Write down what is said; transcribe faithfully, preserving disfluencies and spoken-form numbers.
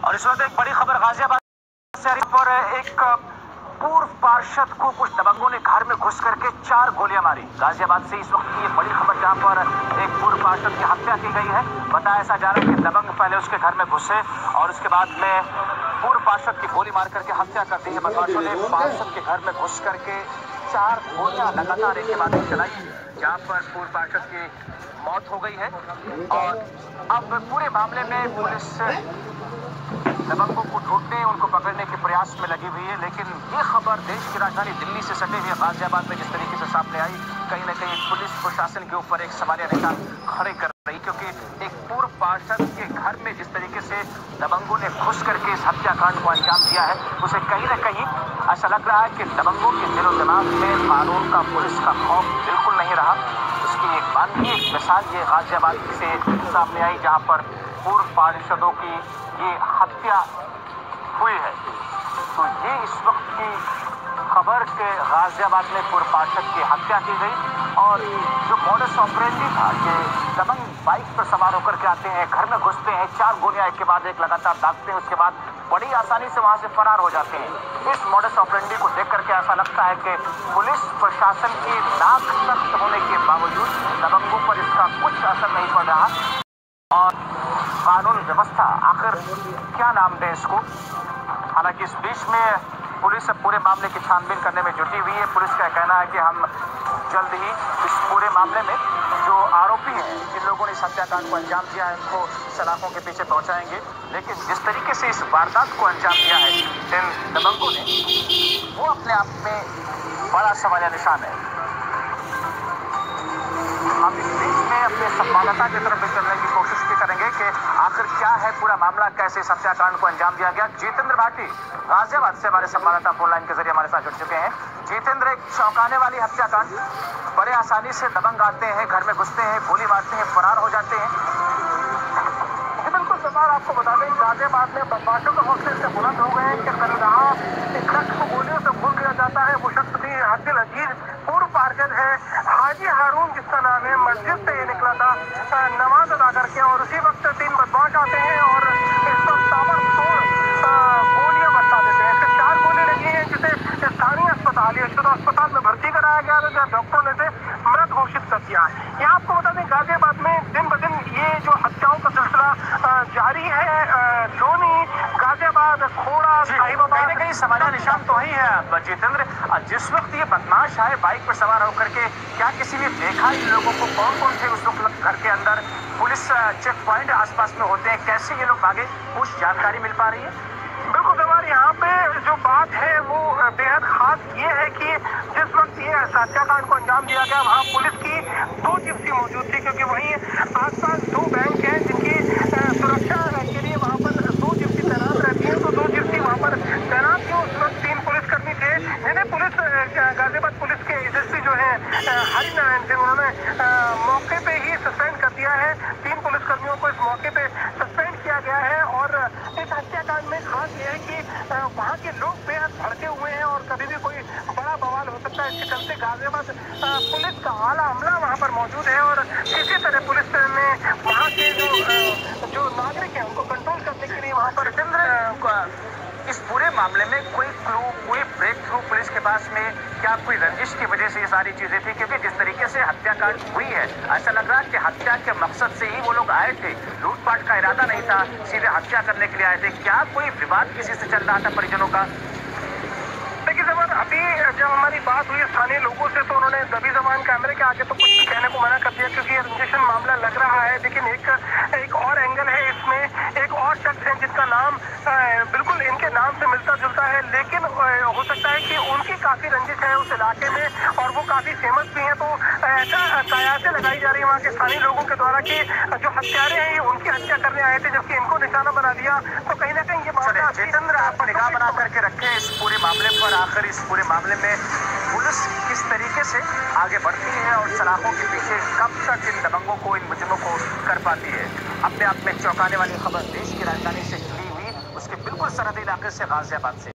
और इस वक्त एक बड़ी खबर गाजियाबाद से पर एक पूर्व पार्षद को कुछ दबंगों ने घर में घुस करके चार गोलियां मारी। गाजियाबाद से इस वक्त की ये बड़ी खबर जहां पर एक पूर्व पार्षद की हत्या की गई है। बताया ऐसा जा रहा है कि दबंग पहले उसके घर में घुसे और उसके बाद में पूर्व पार्षद की गोली मार करके हत्या कर दी है। बदमाशों ने पार्षद के घर में घुस करके चार गोलियां लगातार एक के बाद एक चलाई, जहां पर पूर्व पार्षद की मौत हो गई है। और अब पूरे मामले में पुलिस दबंगों को ढूंढने, उनको पकड़ने के प्रयास में लगी हुई है। लेकिन ये खबर देश की राजधानी दिल्ली से सटे हुए गाजियाबाद में जिस तरीके से सामने आई, कहीं ना कहीं पुलिस प्रशासन के ऊपर एक सवालिया निशान खड़े कर रही, क्योंकि एक पूर्व पार्षद के घर में जिस तरीके से दबंगों ने घुस करके इस हत्याकांड को अंजाम दिया है, उसे कहीं ना कहीं ऐसा लग रहा है कि दबंगों के दिलो दिमाग में कानून का, पुलिस का खौफ बिल्कुल नहीं रहा। उसकी एक बानगी एक मिसाल ये गाजियाबाद से सामने आई, जहां पर पूर्व पार्षदों की ये हत्या हुई है। तो ये इस वक्त की खबर के गाजियाबाद में पूर्व पार्षद की हत्या की गई। और जो मॉडस ऑपरेंडी था कि दबंग बाइक पर सवार होकर के आते हैं, घर में घुसते हैं, चार गोलियां एक के बाद एक लगातार दागते हैं, उसके बाद बड़ी आसानी से वहां से फरार हो जाते हैं। इस मॉडस ऑपरेंडी को देख करके ऐसा लगता है कि पुलिस प्रशासन की नाक सख्त होने के बावजूद दबंगों पर इसका कुछ असर नहीं पड़ रहा। और कानून व्यवस्था आखिर क्या नाम दें इसको। हालांकि इस बीच में पुलिस पूरे मामले की छानबीन करने में जुटी हुई है। पुलिस का कहना है कि हम जल्द ही इस पूरे मामले में जो आरोपी हैं, जिन लोगों ने इस हत्याकांड को अंजाम दिया है, उनको सलाखों के पीछे पहुंचाएंगे। लेकिन जिस तरीके से इस वारदात को अंजाम दिया है इन दबंगों ने, वो अपने आप में बड़ा सवालिया निशान है। हम इस बीच में अपने संवाददाता की तरफ भी चलने की कोशिश भी करेंगे कि आखिर क्या है पूरा मामला, कैसे इस हत्याकांड को अंजाम दिया गया। जितेंद्र भाटी गाजियाबाद से हमारे संवाददाता फोन लाइन के जरिए हमारे साथ जुड़ चुके हैं। जितेंद्र, एक चौंकाने वाली हत्याकांड, बड़े आसानी से दबंग आते हैं, घर में घुसते हैं, गोली मारते हैं, फरार हो जाते हैं। बिल्कुल सरदार, आपको बता दें गाजियाबाद में बदमाशों का हौसले से बुलंद हो गए हैं कि कल जहां एक शख्स को गोलियों से भून दिया जाता है, वो शख्स भी अब्दुल अजीज पूर्व पार्षद है, हाजी हारून जिसका नाम है, मस्जिद से ये निकला था नमाज अदा करके, और उसी वक्त तीन बदमाश आते हैं और इस वक्त ताबड़तोड़ गोलियां बरसा देते हैं। इससे चार गोली लगी हैं, जिसे स्थानीय अस्पताल यशोदा अस्पताल में भर्ती कराया गया था, जहाँ डॉक्टरों ने इसे मृत घोषित कर दिया। यहाँ आपको बता दें गाजियाबाद में दिन ब दिन ये जो हत्याओं का सिलसिला जारी है। लोनी, गाजियाबाद, खोड़ा, साहिबाबाद, कहीं ना कहीं सवालिया निशान तो ही है। जितेंद्र, जिस वक्त ये बदमाश आए बाइक पर सवार होकर के, क्या किसी ने देखा इन लोगों को? कौन कौन थे उस वक्त घर के अंदर? पुलिस चेक पॉइंट आसपास में होते हैं, कैसे ये लोग भागे, कुछ जानकारी मिल पा रही है? बिल्कुल सवार, यहाँ पे जो बात है वो बेहद खास ये है कि जिस वक्त ये हत्याकांड को अंजाम दिया गया, वहाँ पुलिस की दो जिप्सी मौजूद थी, क्योंकि वहीं आसपास दो बैंक हैं जिनकी सुरक्षा के लिए वहाँ पर दो जिप्सी तैनात रहती है। तो दो जिप्सी वहाँ पर तैनात थी। उस वक्त तीन पुलिसकर्मी थे, जिन्हें पुलिस गाजियाबाद पुलिस के एस एस पी जो है हरिनारायण सिंह, उन्होंने मौके पे ही सस्पेंड कर दिया है। तीन पुलिसकर्मियों को इस मौके पे सस्पेंड किया गया है। और इस हत्याकांड में खास ये है कि वहाँ के लोग बेहद भड़के हुए हैं और कभी भी कोई बड़ा बवाल हो सकता है। इसके चलते गाजियाबाद पुलिस का आला अमला वहाँ पर मौजूद है और इसी तरह पुलिस ने वहाँ के जो जो नागरिक हैं उनको कंट्रोल करने के लिए वहाँ पर इस पूरे मामले में कोई क्लू, कोई ब्रेक थ्रू पुलिस के पास में, क्या कोई रंजिश की वजह से ये सारी चीजें थी? क्योंकि जिस तरीके से हत्याकांड हुई है, ऐसा लग रहा है कि हत्या के मकसद से ही वो लोग आए थे, लूटपाट का इरादा नहीं था, सीधे हत्या करने के लिए आए थे। क्या कोई विवाद किसी से चल रहा था परिजनों का? देखिए जब अभी जब हमारी बात हुई स्थानीय लोगों से, तो उन्होंने दबी जबान कैमरे के आगे तो कुछ भी कहने को मना कर दिया, क्योंकि ये रंजिशन मामला लग रहा है। लेकिन एक एक और एंगल है इसमें, एक और शख्स है जिसका नाम बिल्कुल इनके नाम से मिलता जुलता है, लेकिन हो सकता है कि उनकी काफी रंजिश है उस इलाके में और वो काफी फेमस भी हैं। तो ऐसा कयासें लगाई जा रही है वहाँ के स्थानीय लोगों के द्वारा कि जो हत्यारे हैं ये उनकी हत्या करने आए थे, जबकि इनको निशाना बना दिया। तो कहीं ना कहीं ये मामला जितेंद्र, आप निगाह बना करके रखे इस पूरे मामले पर। आखिर इस पूरे मामले में पुलिस किस तरीके से आगे बढ़ती है और सलाखों के पीछे कब तक इन दबंगों को, इन मुजरिमों को कर पाती है? अपने आप में चौंकाने वाली खबर देश की राजधानी से जुड़ी हुई, उसके बिल्कुल सरहदी इलाके से गाजियाबाद से।